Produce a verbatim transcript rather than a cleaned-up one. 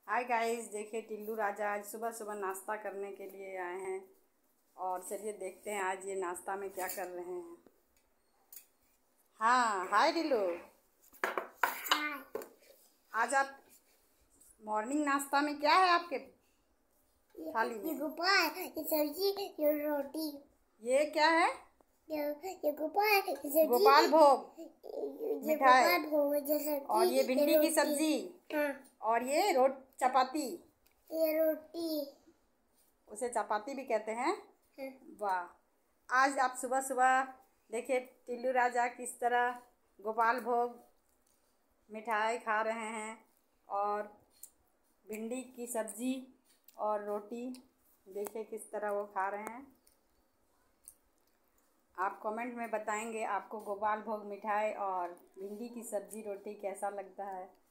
Hi guys, देखिए टिल्लू राजा आज सुबह सुबह नाश्ता करने के लिए आए हैं। और चलिए देखते हैं आज ये नाश्ता में क्या कर रहे हैं। हाँ, हाय टिल्लू। आज आप मॉर्निंग नाश्ता में क्या है आपके थाली में? ये गोपाल, ये सब्जी, ये रोटी। ये क्या है? ये ये गोपाल, ये सब्जी, गोपाल भोग ये मिठाई। गोपाल भोग, ये सब्जी, और ये भिंडी की रोटी। सब्जी। हाँ, और ये रोट चपाती। ये रोटी। उसे चपाती भी कहते हैं। हाँ। वाह, आज आप सुबह सुबह देखिए टिल्लू राजा किस तरह गोपाल भोग मिठाई खा रहे हैं और भिंडी की सब्जी और रोटी देखिए किस तरह वो खा रहे हैं। आप कमेंट में बताएंगे आपको गोपाल भोग मिठाई और भिंडी की सब्जी रोटी कैसा लगता है।